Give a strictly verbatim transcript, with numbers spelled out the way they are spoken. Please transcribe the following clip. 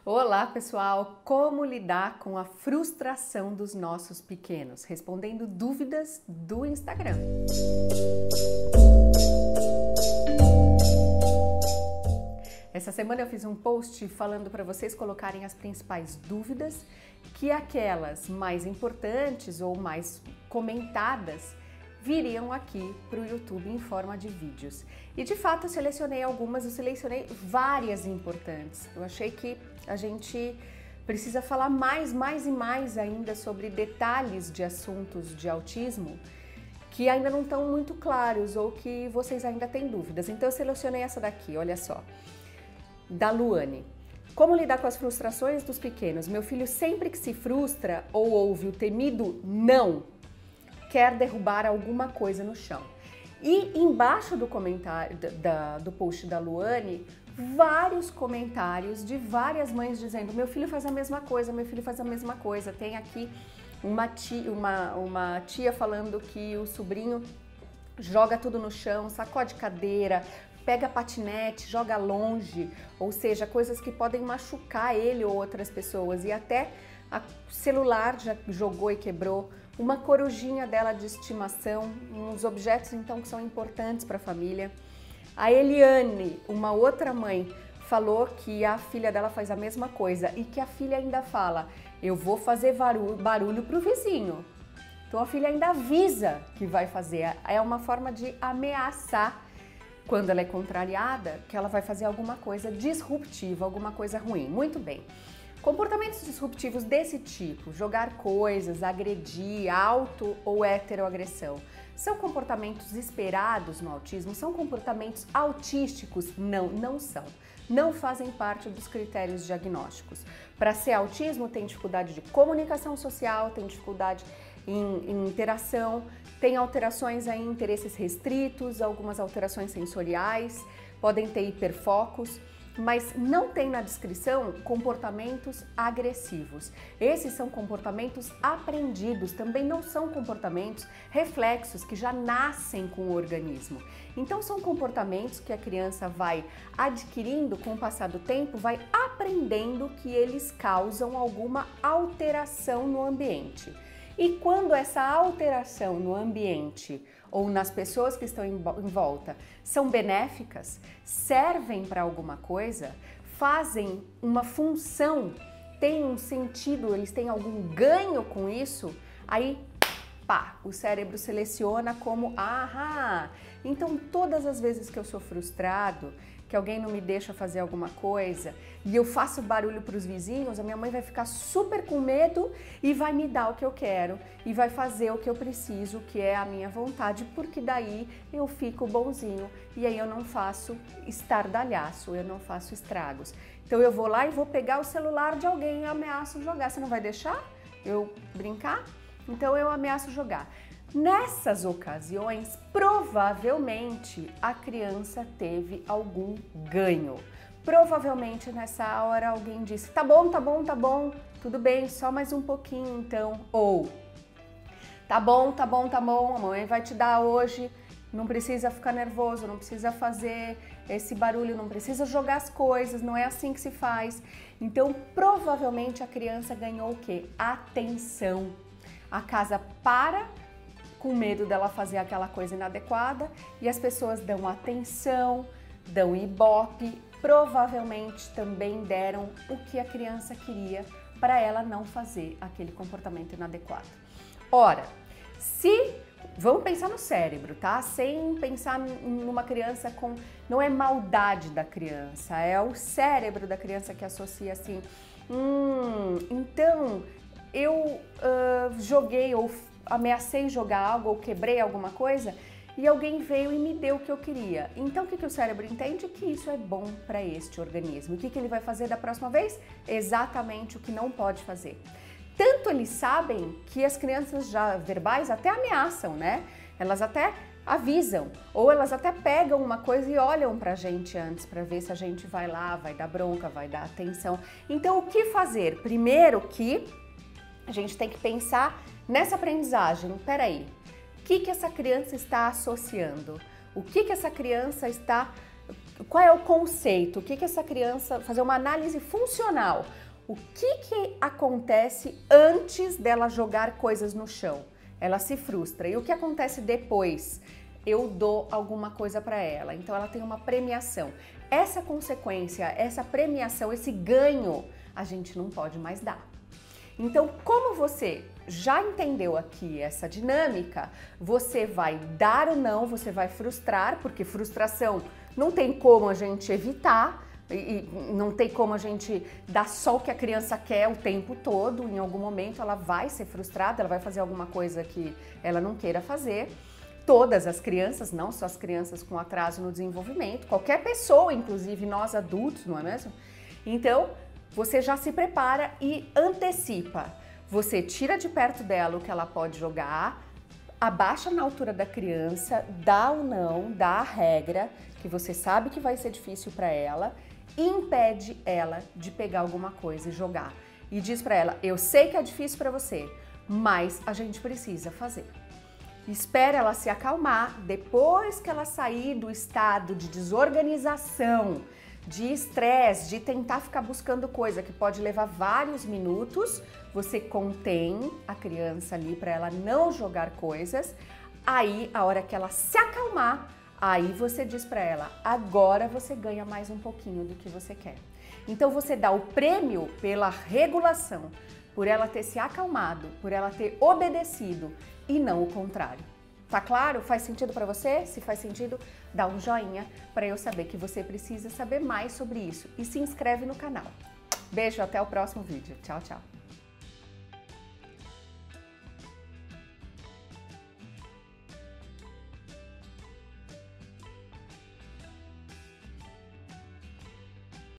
Olá, pessoal! Como lidar com a frustração dos nossos pequenos? Respondendo dúvidas do Instagram. Essa semana eu fiz um post falando para vocês colocarem as principais dúvidas, que aquelas mais importantes ou mais comentadas viriam aqui para o YouTube em forma de vídeos. E de fato eu selecionei algumas, eu selecionei várias importantes. Eu achei que a gente precisa falar mais, mais e mais ainda sobre detalhes de assuntos de autismo que ainda não estão muito claros ou que vocês ainda têm dúvidas. Então eu selecionei essa daqui, olha só, da Luane. Como lidar com as frustrações dos pequenos? Meu filho sempre que se frustra ou ouve o temido não, quer derrubar alguma coisa no chão. E embaixo do comentário da, do post da Luane, vários comentários de várias mães dizendo: meu filho faz a mesma coisa, meu filho faz a mesma coisa. Tem aqui uma tia, uma, uma tia falando que o sobrinho joga tudo no chão, sacode cadeira, pega patinete, joga longe, ou seja, coisas que podem machucar ele ou outras pessoas. E até o celular já jogou e quebrou. Uma corujinha dela de estimação, uns objetos então que são importantes para a família. A Eliane, uma outra mãe, falou que a filha dela faz a mesma coisa e que a filha ainda fala: eu vou fazer barulho para o vizinho. Então a filha ainda avisa que vai fazer, é uma forma de ameaçar, quando ela é contrariada, que ela vai fazer alguma coisa disruptiva, alguma coisa ruim. Muito bem. Comportamentos disruptivos desse tipo, jogar coisas, agredir, auto ou heteroagressão, são comportamentos esperados no autismo? São comportamentos autísticos? Não, não são. Não fazem parte dos critérios diagnósticos. Para ser autismo, tem dificuldade de comunicação social, tem dificuldade em, em interação, tem alterações em interesses restritos, algumas alterações sensoriais, podem ter hiperfocos, mas não tem na descrição comportamentos agressivos. Esses são comportamentos aprendidos, também não são comportamentos reflexos que já nascem com o organismo. Então são comportamentos que a criança vai adquirindo com o passar do tempo, vai aprendendo que eles causam alguma alteração no ambiente. E quando essa alteração no ambiente ou nas pessoas que estão em volta são benéficas, servem para alguma coisa, fazem uma função, têm um sentido, eles têm algum ganho com isso, aí pá, o cérebro seleciona como ahá. Então todas as vezes que eu sou frustrado, que alguém não me deixa fazer alguma coisa e eu faço barulho para os vizinhos, a minha mãe vai ficar super com medo e vai me dar o que eu quero e vai fazer o que eu preciso, que é a minha vontade, porque daí eu fico bonzinho e aí eu não faço estardalhaço, eu não faço estragos. Então eu vou lá e vou pegar o celular de alguém e ameaço jogar. Você não vai deixar eu brincar? Então eu ameaço jogar. Nessas ocasiões, provavelmente a criança teve algum ganho. Provavelmente nessa hora alguém disse: tá bom, tá bom, tá bom, tudo bem, só mais um pouquinho então. Ou tá bom, tá bom, tá bom, a mãe vai te dar hoje, não precisa ficar nervoso, não precisa fazer esse barulho, não precisa jogar as coisas, não é assim que se faz. Então provavelmente a criança ganhou o quê? Atenção. A casa para com medo dela fazer aquela coisa inadequada e as pessoas dão atenção, dão ibope, provavelmente também deram o que a criança queria para ela não fazer aquele comportamento inadequado. Ora, se... vamos pensar no cérebro, tá? Sem pensar numa criança com... não é maldade da criança, é o cérebro da criança que associa assim: hum, então eu uh, joguei ou ameacei jogar algo ou quebrei alguma coisa e alguém veio e me deu o que eu queria. Então o que, que o cérebro entende? Que isso é bom para este organismo. O que, que ele vai fazer da próxima vez? Exatamente o que não pode fazer. Tanto eles sabem que as crianças já verbais até ameaçam, né? Elas até avisam, ou elas até pegam uma coisa e olham pra gente antes para ver se a gente vai lá, vai dar bronca, vai dar atenção. Então o que fazer? Primeiro que a gente tem que pensar nessa aprendizagem. Peraí, o que, que essa criança está associando? O que, que essa criança está qual é o conceito? O que que essa criança, fazer uma análise funcional. O que que acontece antes dela jogar coisas no chão? Ela se frustra. E o que acontece depois? Eu dou alguma coisa para ela. Então ela tem uma premiação. Essa consequência, essa premiação, esse ganho, a gente não pode mais dar. Então, como você já entendeu aqui essa dinâmica, você vai dar ou não, você vai frustrar, porque frustração não tem como a gente evitar, e não tem como a gente dar só o que a criança quer o tempo todo. Em algum momento ela vai ser frustrada, ela vai fazer alguma coisa que ela não queira fazer. Todas as crianças, não só as crianças com atraso no desenvolvimento, qualquer pessoa, inclusive nós adultos, não é mesmo? Então, você já se prepara e antecipa. Você tira de perto dela o que ela pode jogar, abaixa na altura da criança, dá ou não, dá a regra, que você sabe que vai ser difícil para ela, e impede ela de pegar alguma coisa e jogar. E diz para ela, eu sei que é difícil para você, mas a gente precisa fazer. Espera ela se acalmar, depois que ela sair do estado de desorganização, de estresse, de tentar ficar buscando coisa que pode levar vários minutos, você contém a criança ali para ela não jogar coisas. Aí, a hora que ela se acalmar, aí você diz para ela, agora você ganha mais um pouquinho do que você quer. Então você dá o prêmio pela regulação, por ela ter se acalmado, por ela ter obedecido e não o contrário. Tá claro? Faz sentido para você? Se faz sentido, dá um joinha para eu saber que você precisa saber mais sobre isso e se inscreve no canal. Beijo, até o próximo vídeo. Tchau, tchau.